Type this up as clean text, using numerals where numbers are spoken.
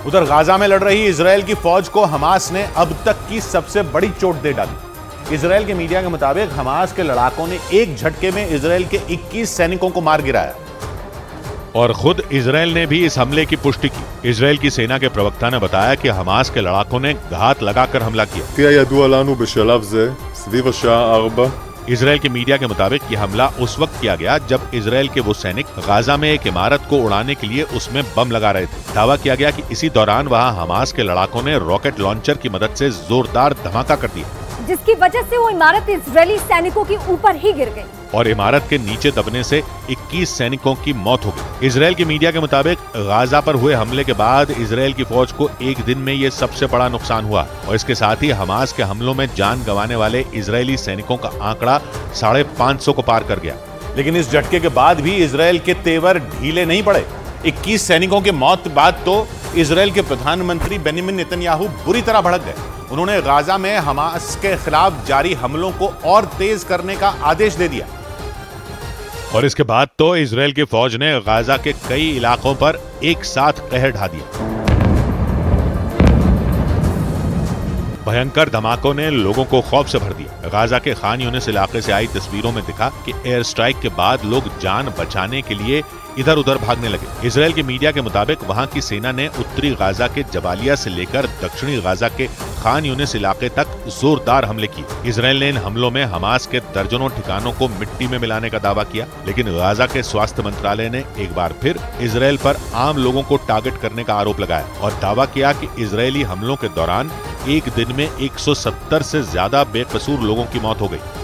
उधर गाजा में लड़ रही इजरायल की फौज को हमास ने अब तक की सबसे बड़ी चोट दे डाली। इजरायल के मीडिया के मुताबिक हमास के लड़ाकों ने एक झटके में इजरायल के 21 सैनिकों को मार गिराया और खुद इजरायल ने भी इस हमले की पुष्टि की। इजरायल की सेना के प्रवक्ता ने बताया कि हमास के लड़ाकों ने घात लगाकर हमला किया। इजरायल के मीडिया के मुताबिक यह हमला उस वक्त किया गया जब इजरायल के वो सैनिक गाजा में एक इमारत को उड़ाने के लिए उसमें बम लगा रहे थे। दावा किया गया कि इसी दौरान वहां हमास के लड़ाकों ने रॉकेट लॉन्चर की मदद से जोरदार धमाका कर दिया, जिसकी वजह से वो इमारत इजरायली सैनिकों के ऊपर ही गिर गई और इमारत के नीचे दबने से 21 सैनिकों की मौत हो गई। इजरायल की मीडिया के मुताबिक गाजा पर हुए हमले के बाद इजरायल की फौज को एक दिन में ये सबसे बड़ा नुकसान हुआ और इसके साथ ही हमास के हमलों में जान गंवाने वाले इजरायली सैनिकों का आंकड़ा 550 को पार कर गया। लेकिन इस झटके के बाद भी इजरायल के तेवर ढीले नहीं पड़े। 21 सैनिकों की मौत बाद तो इजरायल के प्रधानमंत्री बेंजामिन नेतन्याहू बुरी तरह भड़क गए। उन्होंने गाजा में हमास के खिलाफ जारी हमलों को और तेज करने का आदेश दे दिया और इसके बाद तो इजरायल की फौज ने गाजा के कई इलाकों पर एक साथ कहर ढा दिया। भयंकर धमाकों ने लोगों को खौफ से भर दिया। गाजा के खान यूनिस इलाके से आई तस्वीरों में दिखा कि एयर स्ट्राइक के बाद लोग जान बचाने के लिए इधर उधर भागने लगे। इजरायल के मीडिया के मुताबिक वहां की सेना ने उत्तरी गाजा के जबालिया से लेकर दक्षिणी गाजा के खान यूनिस इलाके तक जोरदार हमले किए। इजरायल ने इन हमलों में हमास के दर्जनों ठिकानों को मिट्टी में मिलाने का दावा किया, लेकिन गाजा के स्वास्थ्य मंत्रालय ने एक बार फिर इजरायल पर आम लोगों को टारगेट करने का आरोप लगाया और दावा किया कि इजरायली हमलों के दौरान एक दिन में 170 से ज्यादा बेकसूर लोगों की मौत हो गई।